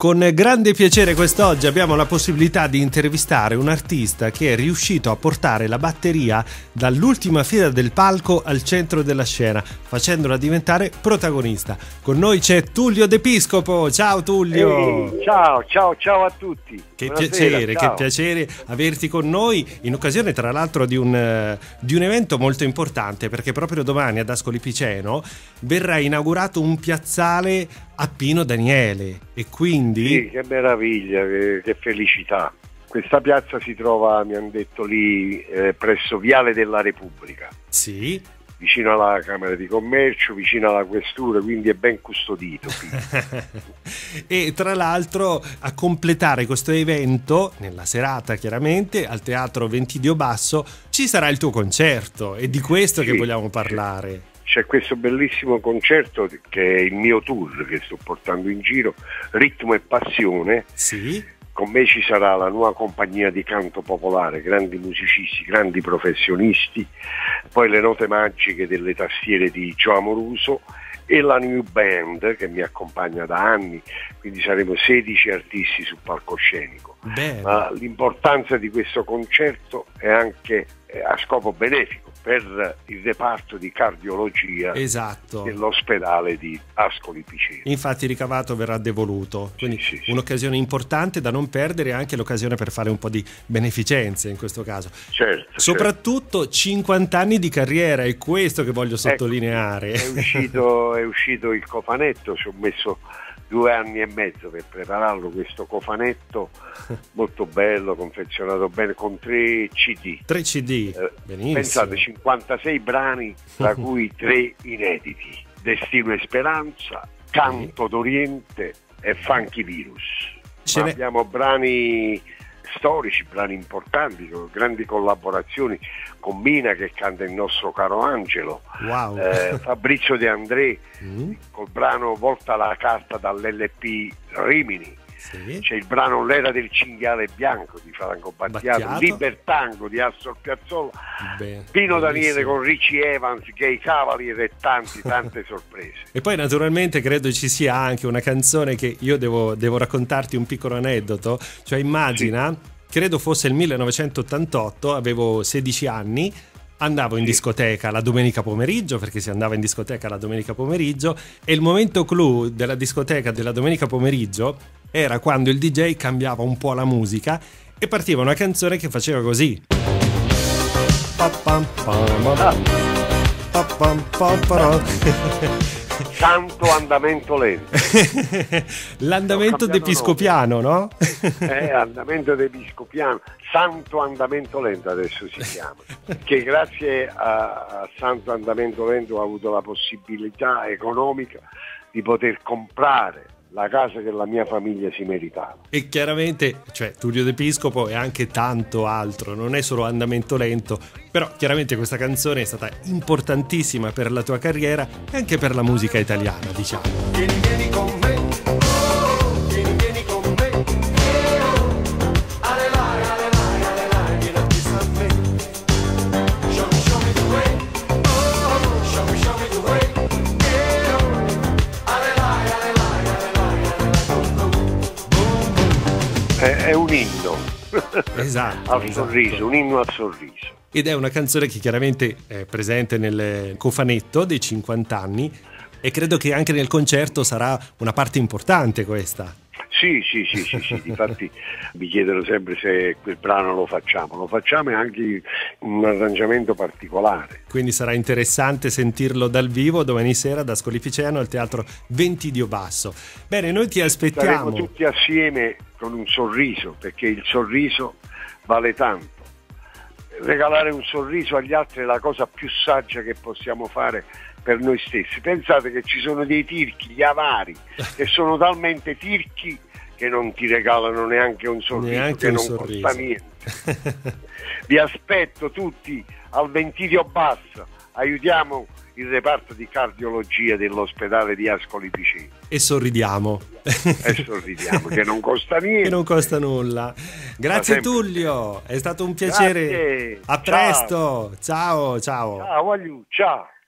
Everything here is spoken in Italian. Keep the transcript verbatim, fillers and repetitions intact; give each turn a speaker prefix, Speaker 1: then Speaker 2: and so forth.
Speaker 1: Con grande piacere quest'oggi abbiamo la possibilità di intervistare un artista che è riuscito a portare la batteria dall'ultima fila del palco al centro della scena, facendola diventare protagonista. Con noi c'è Tullio De Piscopo. Ciao Tullio!
Speaker 2: Ehi, ciao, ciao, ciao a tutti!
Speaker 1: Che
Speaker 2: Buonasera,
Speaker 1: piacere,
Speaker 2: ciao.
Speaker 1: che piacere averti con noi in occasione tra l'altro di un, di un evento molto importante, perché proprio domani ad Ascoli Piceno verrà inaugurato un piazzale a Pino Daniele e quindi...
Speaker 2: Sì, che meraviglia, che, che felicità. Questa piazza si trova, mi hanno detto lì, eh, presso Viale della Repubblica.
Speaker 1: Sì.
Speaker 2: Vicino alla Camera di Commercio, vicino alla Questura, quindi è ben custodito.
Speaker 1: E tra l'altro a completare questo evento, nella serata chiaramente, al Teatro Ventidio Basso, ci sarà il tuo concerto, e di questo
Speaker 2: Sì,
Speaker 1: che vogliamo parlare.
Speaker 2: Sì. C'è questo bellissimo concerto che è il mio tour che sto portando in giro, Ritmo e Passione.
Speaker 1: Sì.
Speaker 2: Con me ci sarà la nuova compagnia di canto popolare, grandi musicisti, grandi professionisti, poi le note magiche delle tastiere di Gio Amoruso e la new band che mi accompagna da anni, quindi saremo sedici artisti sul palcoscenico.
Speaker 1: Bene.
Speaker 2: Ma l'importanza di questo concerto è anche eh, a scopo benefico per il reparto di cardiologia,
Speaker 1: esatto,
Speaker 2: dell'ospedale di Ascoli Piceno.
Speaker 1: Infatti il ricavato verrà devoluto, quindi
Speaker 2: sì, sì, sì.
Speaker 1: Un'occasione importante da non perdere, e anche l'occasione per fare un po' di beneficenze in questo caso.
Speaker 2: Certo,
Speaker 1: soprattutto certo. cinquanta anni di carriera, è questo che voglio sottolineare.
Speaker 2: Ecco, è, uscito, è uscito il cofanetto, ci ho messo due anni e mezzo per prepararlo, questo cofanetto molto bello, confezionato bene, con tre C D.
Speaker 1: Tre C D,
Speaker 2: eh,
Speaker 1: benissimo.
Speaker 2: Pensate, cinquantasei brani, tra cui tre inediti: Destino e Speranza, Canto d'Oriente e Funky Virus. Ma abbiamo brani storici, brani importanti, con grandi collaborazioni con Mina che canta Il nostro caro Angelo,
Speaker 1: wow.
Speaker 2: eh, Fabrizio De André
Speaker 1: mm.
Speaker 2: col brano Volta la carta dall'L P Rimini.
Speaker 1: Sì.
Speaker 2: C'è il brano L'era del cinghiale bianco di Franco Battiato,
Speaker 1: Battiato.
Speaker 2: Libertango di Astor Piazzolla,
Speaker 1: Beh,
Speaker 2: Pino
Speaker 1: bellissimo.
Speaker 2: Daniele con Richie Evans, Gay Cavalier e tanti, tante sorprese.
Speaker 1: E poi naturalmente credo ci sia anche una canzone che io devo, devo raccontarti un piccolo aneddoto, cioè immagina, sì. credo fosse il millenovecentottantotto, avevo sedici anni, andavo in discoteca la domenica pomeriggio, perché si andava in discoteca la domenica pomeriggio, e il momento clou della discoteca della domenica pomeriggio era quando il D J cambiava un po' la musica e partiva una canzone che faceva così.
Speaker 2: Santo andamento lento.
Speaker 1: L'andamento d'episcopiano, no?
Speaker 2: Eh, andamento d'episcopiano, santo andamento lento adesso si chiama, che grazie a, a santo andamento lento ho avuto la possibilità economica di poter comprare la casa che la mia famiglia si meritava.
Speaker 1: E chiaramente, cioè, Tullio De Piscopo e anche tanto altro, non è solo andamento lento, però chiaramente questa canzone è stata importantissima per la tua carriera e anche per la musica italiana, diciamo.
Speaker 3: Vieni, vieni con me, oh, vieni, vieni con me, oh, alelai, alelai, alelai, vieni acquisto a me. Show me, show me the way, oh, show me, show me the way, yeah, oh, alelai, alelai, alelai, alelai, boom, boom, boom.
Speaker 2: È, è un inno.
Speaker 1: Esatto,
Speaker 2: al
Speaker 1: esatto.
Speaker 2: sorriso, un inno al sorriso.
Speaker 1: Ed è una canzone che chiaramente è presente nel cofanetto dei cinquanta anni, e credo che anche nel concerto sarà una parte importante questa.
Speaker 2: Sì, sì, sì, sì, sì. Difatti mi chiedono sempre se quel brano lo facciamo, lo facciamo e anche un arrangiamento particolare.
Speaker 1: Quindi sarà interessante sentirlo dal vivo domani sera ad Ascoli Piceno al Teatro Ventidio Basso. Bene, noi ti aspettiamo.
Speaker 2: Saremo tutti assieme con un sorriso, perché il sorriso vale tanto. Regalare un sorriso agli altri è la cosa più saggia che possiamo fare per noi stessi. Pensate che ci sono dei tirchi, gli avari, che sono talmente tirchi che non ti regalano neanche un sorriso,
Speaker 1: neanche
Speaker 2: che
Speaker 1: un
Speaker 2: non
Speaker 1: sorriso.
Speaker 2: costa niente. Vi aspetto tutti al Ventidio Basso, aiutiamo il reparto di cardiologia dell'ospedale di Ascoli Piceno.
Speaker 1: E sorridiamo.
Speaker 2: E sorridiamo, che non costa niente.
Speaker 1: Che non costa nulla. Grazie Tullio, è stato un piacere.
Speaker 2: Grazie.
Speaker 1: A presto. Ciao, ciao.
Speaker 2: Ciao, voglio, ciao.